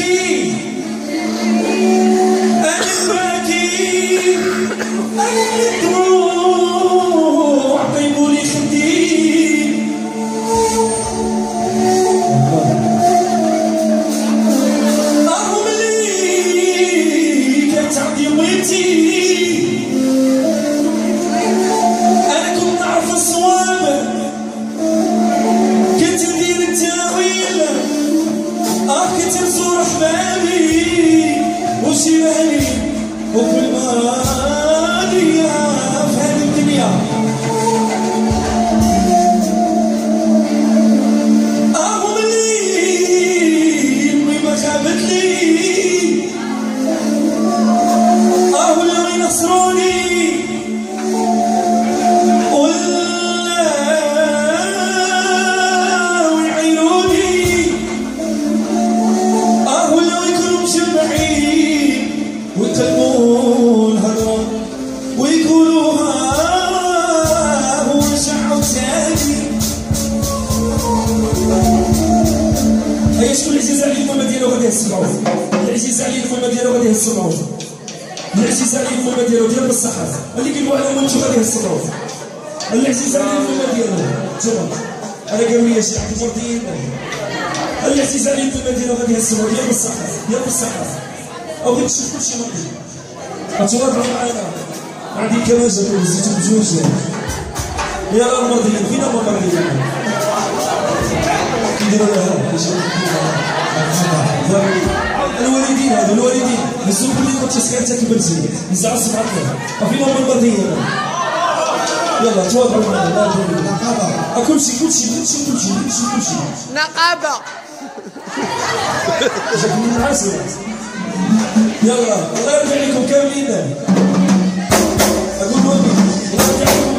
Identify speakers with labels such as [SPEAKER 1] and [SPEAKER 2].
[SPEAKER 1] وكل ما ليا في هذه الدنيا أهم لي أمي ما جابت لي ولاو ينصروني ولاو يعينوني ولاو يكونوا مجمعين ويكلموا الهضرة ويقولوا ها هو رجع وتاني. هيا شكون العزيز عليكم الفيلم ديالو غادي يسمعوه، العزيز عليكم الفيلم ديالو غادي يسمعوه، العزيز عليكم الفيلم ديالو ديال بالصحة اللي كيقولوا على مولتو غادي يسمعوه، العزيز عليكم الفيلم ديالو نتوما انا قالوا لي شي حد مرضيين العزيز عليكم الفيلم ديالو غادي يسمعوه ديال بالصحة ديال بالصحة أو بغيت تشوف كلشي مرضي غتواضعوا معانا عندي كماجة وزيتو بجوج يلا المرضيين فينا هما المرضيين كيديروا لها الوالدين هادو الوالدين هزو كل كنتي صغير تا كبرتي نزعوا صبعاتنا فينا هما المرضيين يلا تواضعوا معانا نقابة كلشي
[SPEAKER 2] نقابة
[SPEAKER 1] جاك من العسل يلا الله يرضي عليكم كاملين. أقول الله يرضي عليكم